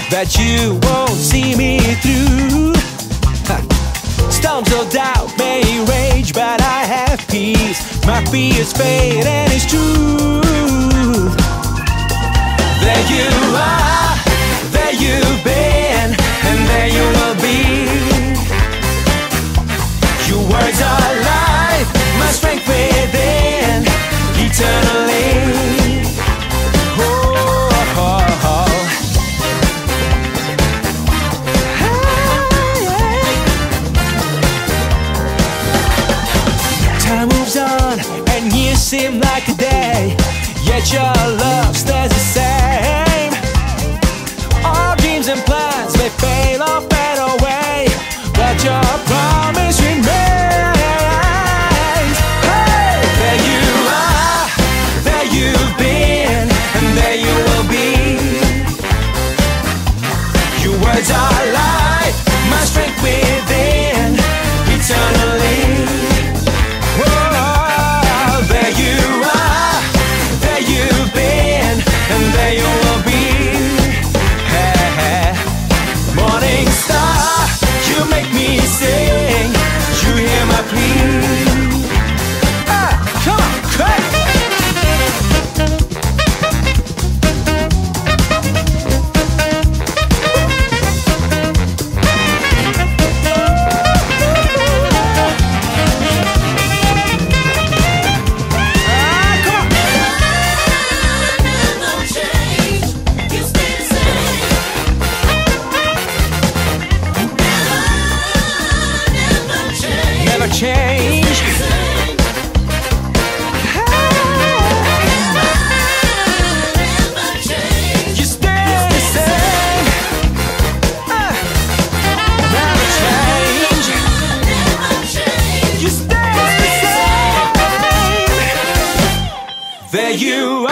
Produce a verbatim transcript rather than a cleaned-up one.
that you won't see me through. Storms of doubt may rage, but I have peace. My fears fade and it's true. There you are, there you've been, and there you will be. Your words are life, my strength within, eternally. Oh, oh, oh. Time moves on and years seem like a day, yet your love stays the same. All dreams and plans may fail or fade away, but your promise remains. Hey, there you are, there you've been, and there you will be. Your words are life, my strength within, eternally. Change. You stay the same. Uh, never change. You stay the same. There you